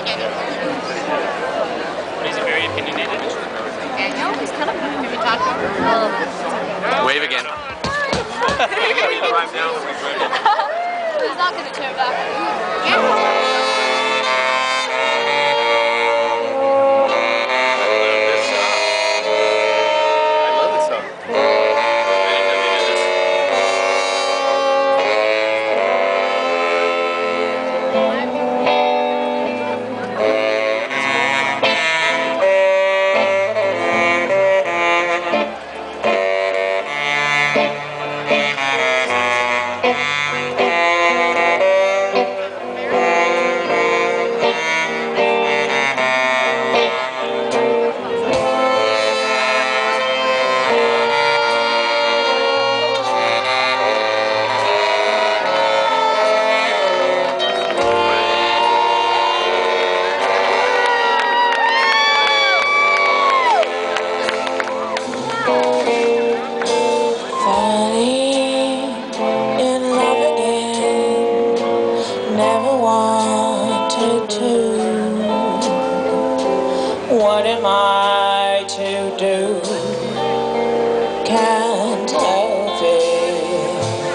He's very opinionated. Daniel, he's kind of maybe talking. Wave again. He's not going to turn back. Yeah. Never wanted to. What am I to do? Can't help it.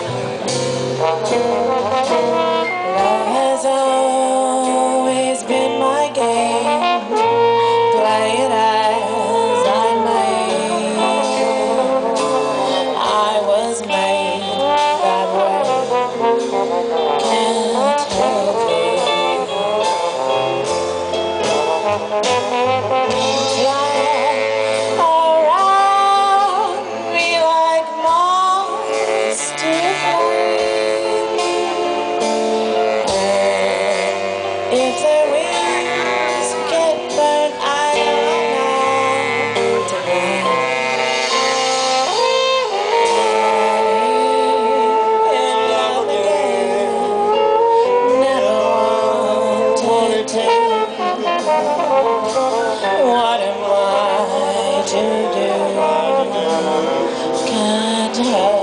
Love has always been my game. Play it as I may. I was made that way. Can't help it. Fly around me like moths to a flame. And if their wings get burnt, I am not to blame. In love again, never wanted to. What am I to do? Can't help